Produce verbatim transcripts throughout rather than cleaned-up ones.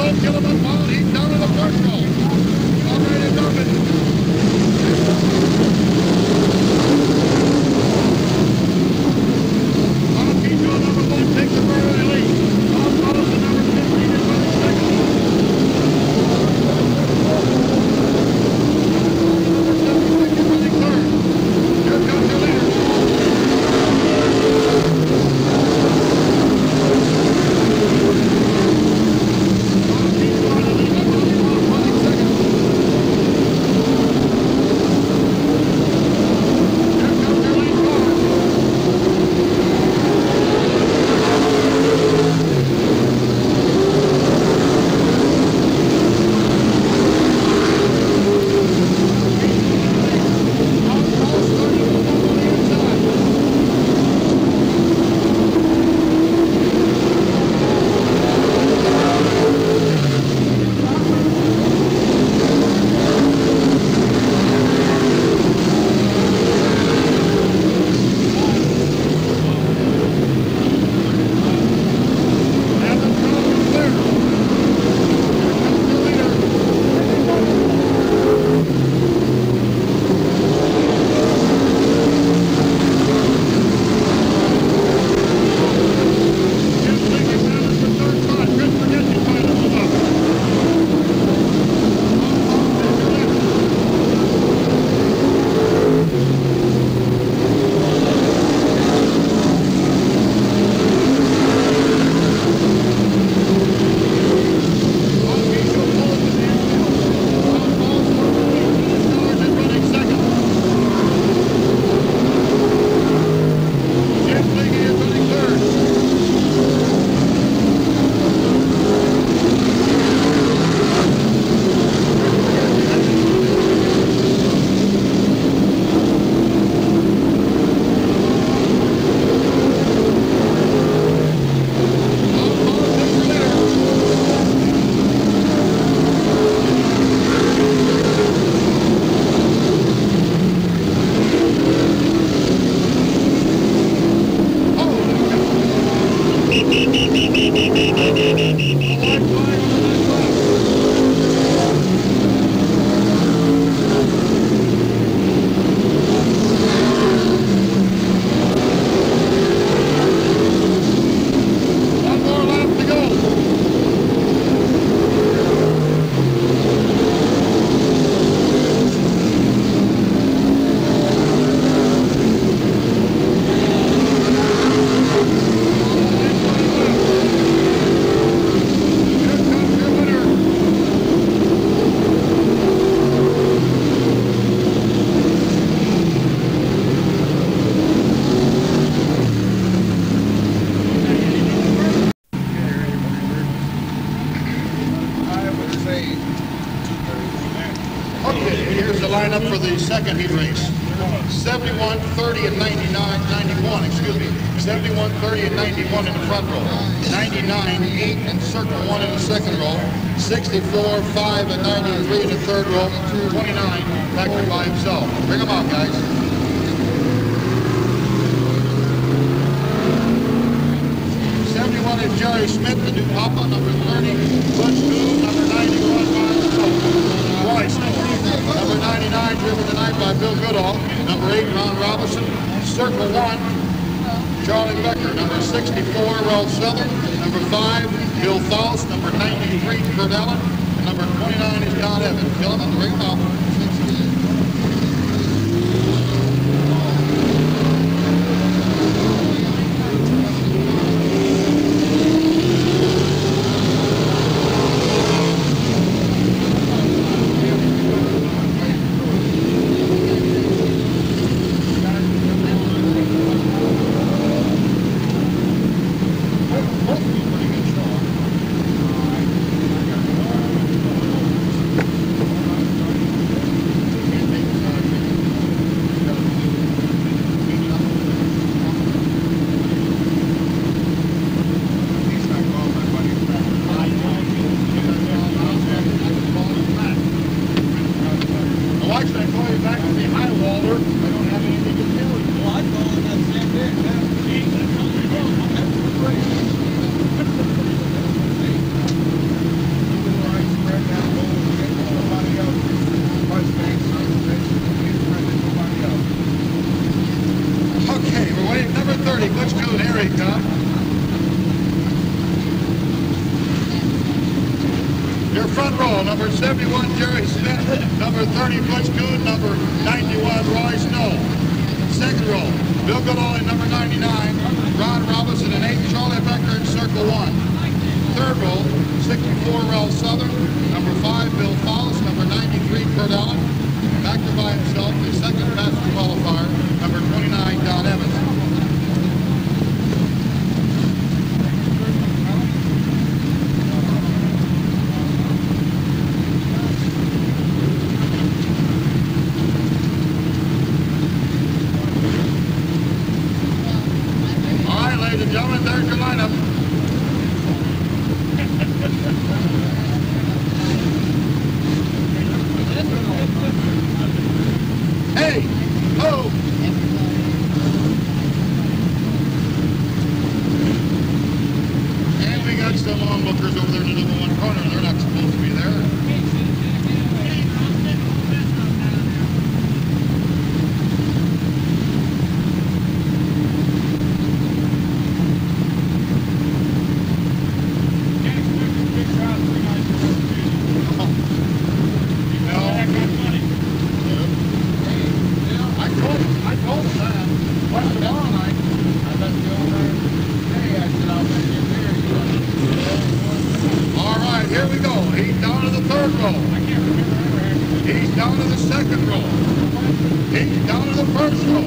don't kill him up while he's down in the first row. All right, it's open. Take the early lead. All follows the number fifteen and running second. Number seventy-six is running third. Here comes your leader. All teams are in the lead. Number one running second. Here comes your lead car. Lineup for the second heat race. seventy-one, thirty, and ninety-nine, ninety-one, excuse me. seventy-one, thirty, and ninety-one in the front row. ninety-nine, eight, and circle one in the second row. sixty-four, five, and ninety-three in the third row. twenty-nine, Packer by himself. Bring them out, guys. seventy-one is Jerry Smith, the new Papa. Number thirty, Butch Kuhn. Number ninety, Ron Royce. Number ninety-nine, driven tonight by Bill Goodall. Number eight, Ron Robinson. Circle one, Charlie Becker. Number sixty-four, Ralph Southern. Number five, Bill Faust. Number ninety-three, Kurt Allen. And number twenty-nine is Don Evans. Kill him and bring him out. Your front row, number seventy-one, Jerry Smith, number thirty, Butch Kuhn, number ninety-one, Roy Snow. Second row, Bill Goodall in number ninety-nine, Ron Robinson in eight, Charlie Becker in circle one. Third row, sixty-four, Ralph Southern, number five, Bill Follis, number ninety-three, Kurt Allen. Back to by himself, the second fastest qualifier, number twenty-nine, Don Evans. Gentlemen, there's your lineup. Hey! Ho! And we got some onlookers over there in the number one corner. They're not supposed to be there. Here we go. He's down to the third row. He's down to the second row. He's down to the first row.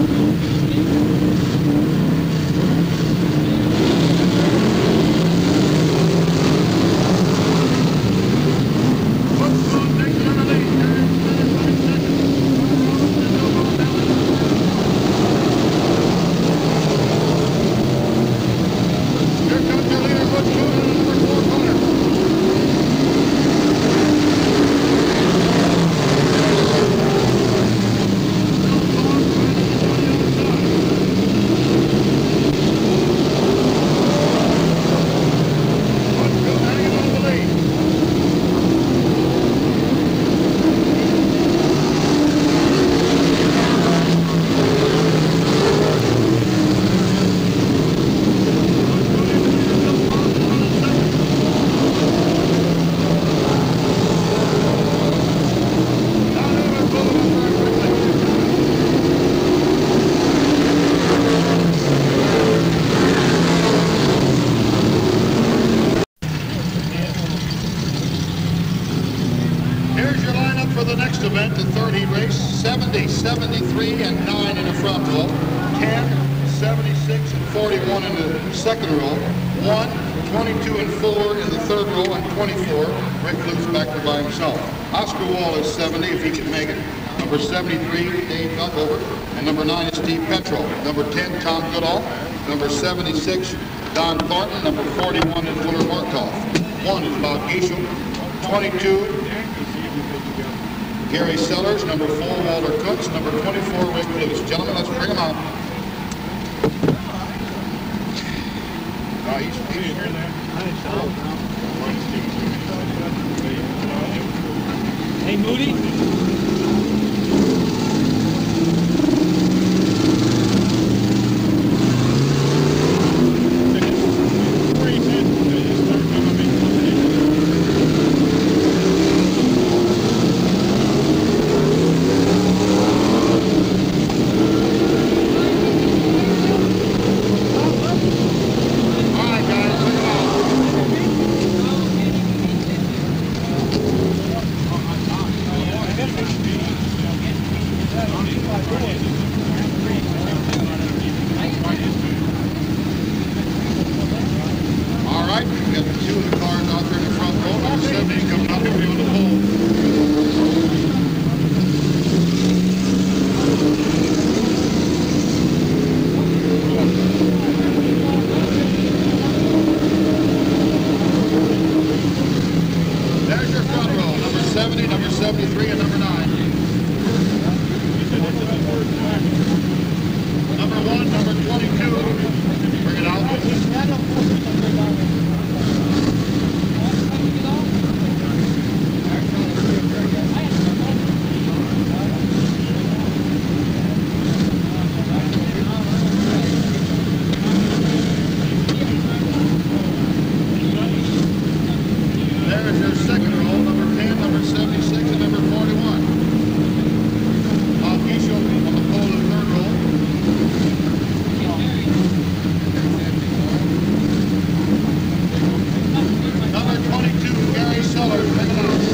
Here comes your leader, Butch Kuhn, in the number four corner. For the next event, the third heat race, seventy, seventy-three, and nine in the front row, ten, seventy-six, and forty-one in the second row, one, twenty-two, and four in the third row, and twenty-four, Rick Luke's back there by himself. Oscar Wall is seventy, if he can make it. Number seventy-three, Dave Duckover, and number nine is Steve Petro. Number ten, Tom Goodall. Number seventy-six, Don Thornton. Number forty-one is Willard Markoff. One is Bob Gieshel. twenty-two, Gary Sellers. Number four, Walter Cooks. Number twenty-four, Rick Lewis. Gentlemen, let's bring them out. Uh, he's, he's here there. Hey, Moody. seventy-three and number nine. Number one, number twenty-two. Bring it out. there at their second roll, number ten, number seventy-six, and number forty-one. Bob Keisho on the pole of the third roll. Number twenty-two, Gary Sellers, pick it up.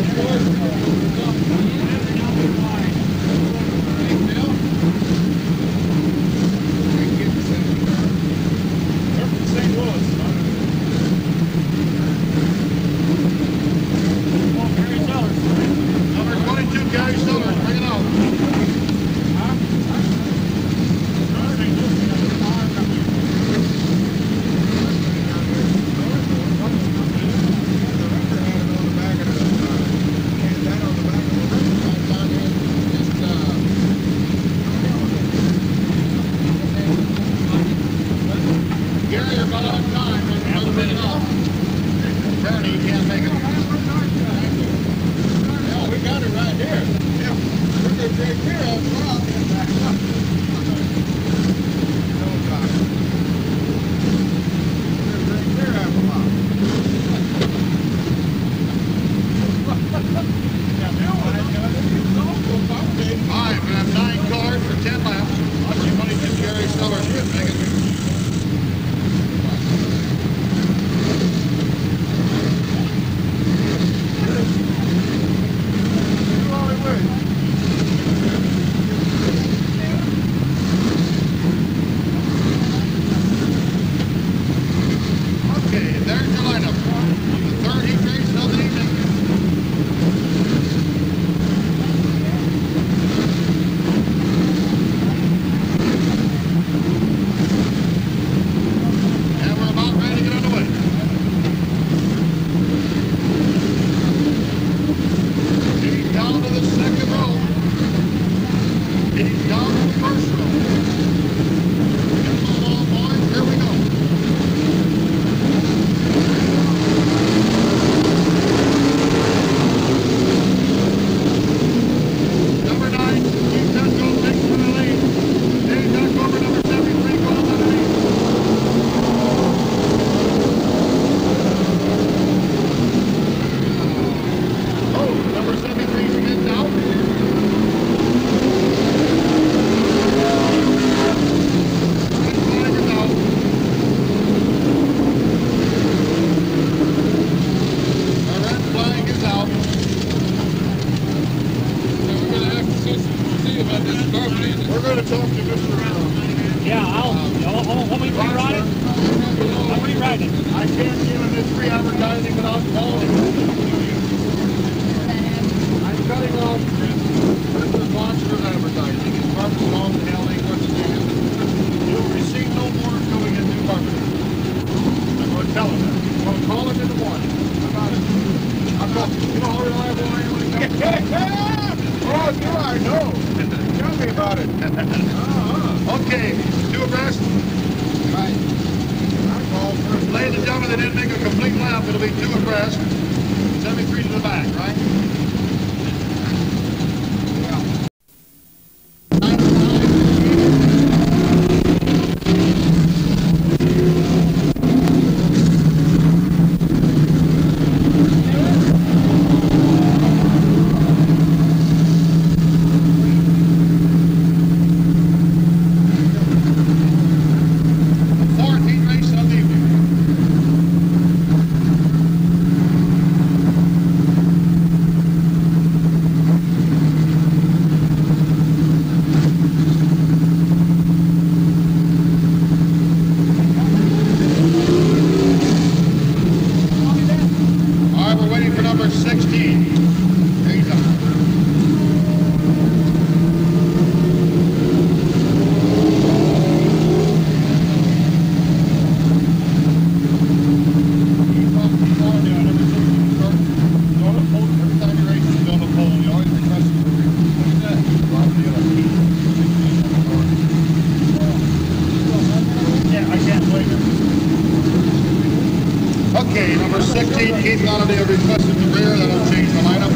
Okay, number sixteen, Keith Galladay requested the rear. That'll change the lineup.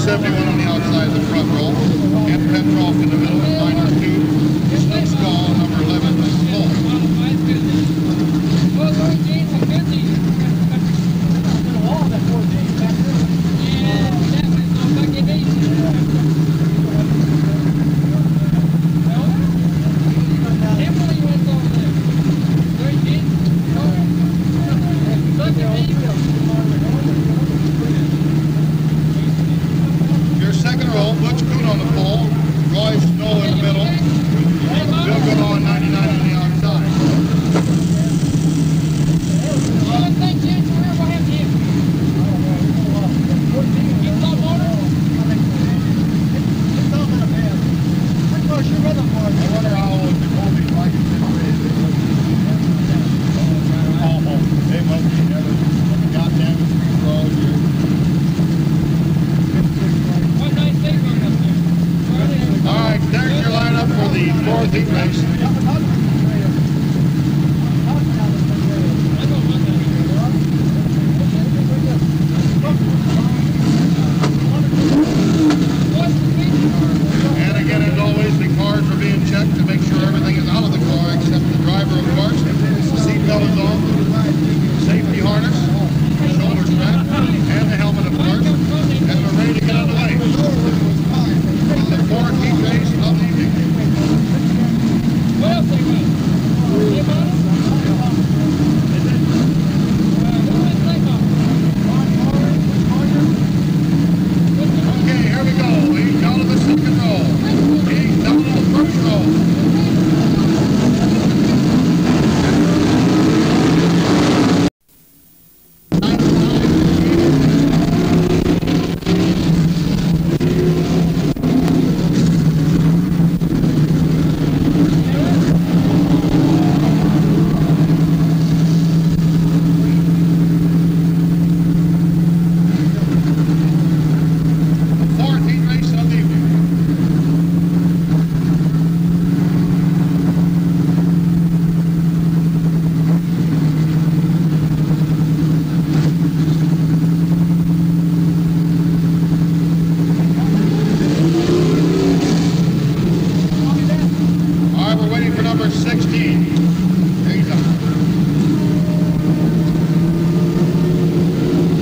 seventy-one on the outside of the front row. And Petroff in the middle with minor two. Snook Skull, number eleven, is full. Your second row, Butch Kuhn on the pole, Roy Snow in the middle, Bill Goodall ninety-nine on the outside. Fourth heat race.